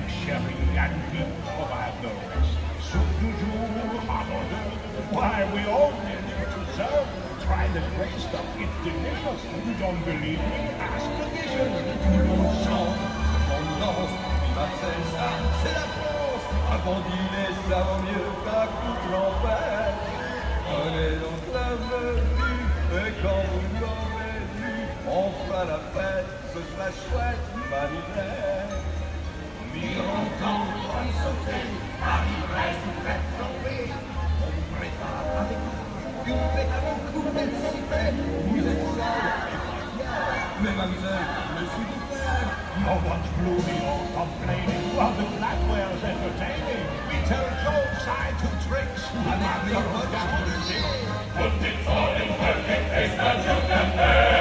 sherry and meat for the rest. Soup du jour, hamburger, why we all need to serve. Try the great stuff, it's delicious. You don't believe me? Ask the dishes. Tendance, ma ça, c'est la France. Avant dîner, ça vaut mieux qu'à toute l'enfer. Prenez donc la venue, et quand vous l'aurez vu, on fera la fête, ce sera chouette, l'hiver. Mi-temps, on sauter, Paris reste une fête flambée. On vous prépare avec une fête à beaucoup de sifflets. Vous êtes seul, Mais mademoiselle, je suis diffère. No one's gloomy or complaining while the Blackwell's entertaining. We tell jokes, I do tricks. Avec mes potes, Down the Und die Zoll im Rücken ist ein Jugendfest.